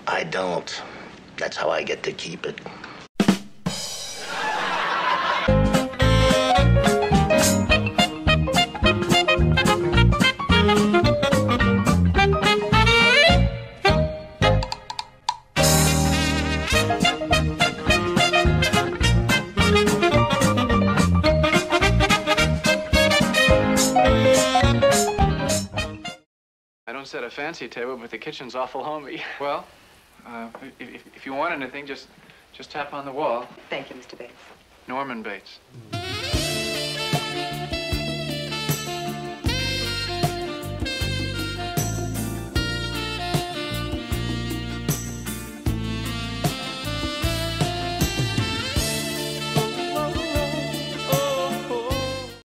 I don't. That's how I get to keep it. I don't set a fancy table, but the kitchen's awful homey. Well, if you want anything, just tap on the wall. Thank you, Mr. Bates. Norman Bates.